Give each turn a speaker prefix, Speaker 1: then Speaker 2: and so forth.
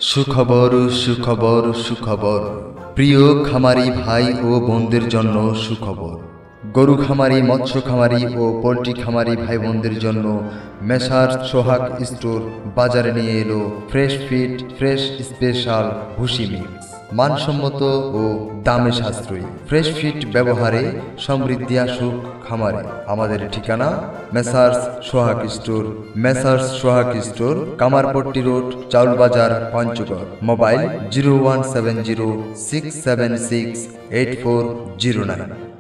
Speaker 1: সুখবর সুখবর সুখবর প্রিয় খামারি ভাই ও বোনদের জন্য সুখবর। গরু খামারি, মৎস্য খামারি ও পোল্ট্রি খামারি ভাই বোনদের জন্য মেসার্স সোহাগ স্টোর বাজারে নিয়ে এলো ফ্রেশ ফিট ফ্রেশ স্পেশাল ভুসি মিক্স। মানসম্মত ও দামে সাশ্রয়ী ফ্রেশ ফিট ব্যবহারে সমৃদ্ধি আসুক খামারে। আমাদের ঠিকানা messrs Sohag store, messrs Sohag store, Kamarpatti road, Chaul Bazar, Panchagarh. Mobile 017067684009।